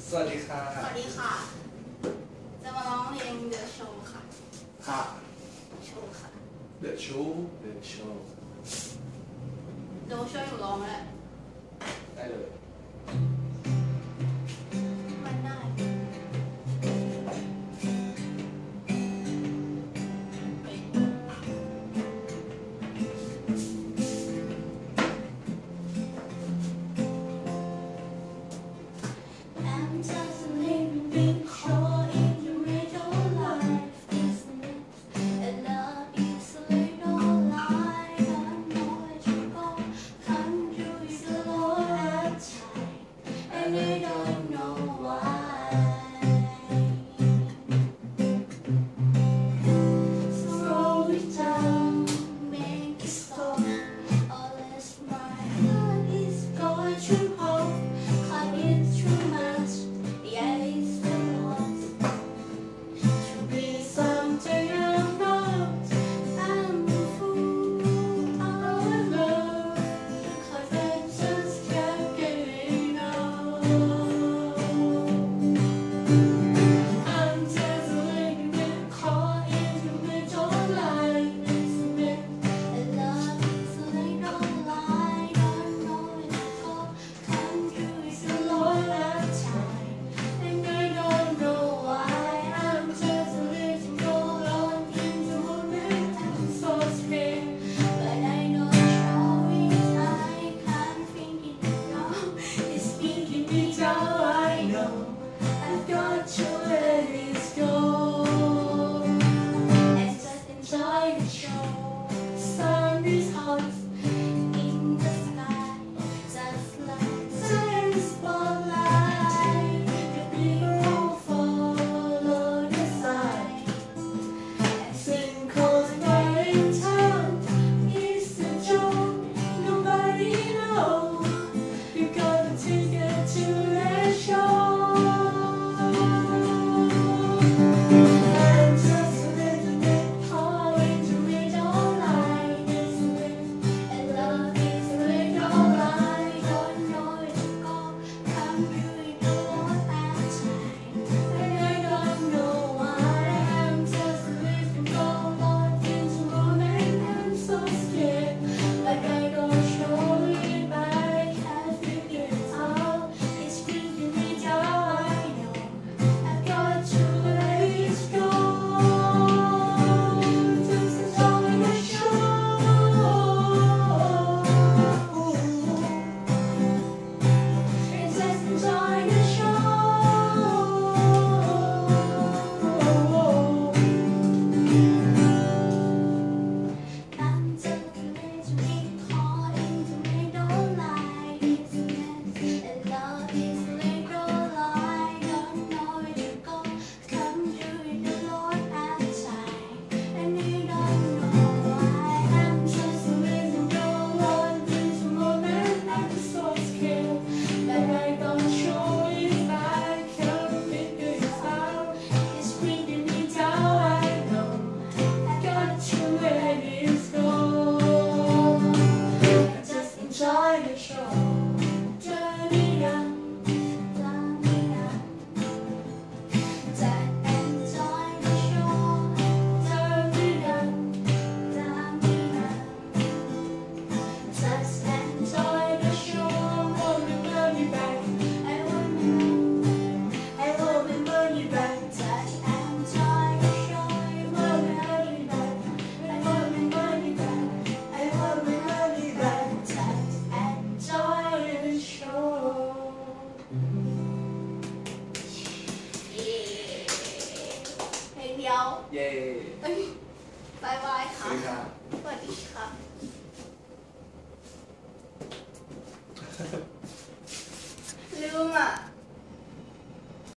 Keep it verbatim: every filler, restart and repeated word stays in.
สวัสดีค่ะสวัสดีค่ะ จะมาร้องเพลง The Show ค่ะค่ะโชว์ค่ะ The Show The Show เดี๋ยวช่วยหนูร้องแหละได้เลยมันได้ I'm just a living being caught in the middle of life, isn't it? And love is a little lie. I know it will go. Come through is a Lord at time, and I don't know why. Slow it down, make it stop. All is my heart is going to hope. Cut it too much, yeah, it's the loss. To be something I'm not, I'm a fool. I love, 'cause I just can't get enough. I'm just a little bit caught in the middle of life, isn't it? And love is a little lie. Don't know it at all. Come through is a lot of time, and I don't know why. I'm just a little girl on into a moment. I'm so scared, but I know show it. I can't think it now. It's making me down. I know I've got to let it go and just enjoy the show. Sun is hot in the sky, just like sun spotlight. The people follow the sign and sing 'cause in town is a joke. Nobody knows. You got a ticket to the show. I'm just a little bit caught in the middle line, isn't it? And love is a little lie. Don't know it to go. Come through it all at time, and I don't know why. I'm just a little girl lost into moment. I'm so scared, but I don't show it. I can't figure it out. It's bringing me down. I know I've got to let it go. Just enjoy the show. And just enjoy the show. I'm just a little bit caught in the middle line, isn't it? And love is a little lie. Don't know where to go. Come through it a lot at time, and you don't know why. I'm just a little girl on this moment. I'm so scared, but I don't show it. I can't figure it out. It's bringing me down. I know I've got to let it go. Just enjoy the show. Turn it up, turn it up. Just enjoy the show. Turn it up, turn it up. Just enjoy the show. Want my money back. I want my money. I want my money back. Just enjoy the show. I want my money back. I want my money back. I want my money back. Just enjoy the show. เย้เพลงเดียวเย้เอ้ยบายบายสค่ะวัสดีค่ะสวัสดี